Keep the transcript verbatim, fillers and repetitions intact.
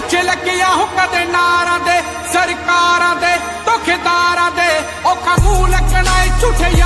पिछे लगिया हो कदे नारा दे सरकारां दे धोखेदारां दे औखा मूंह लगना है झूठे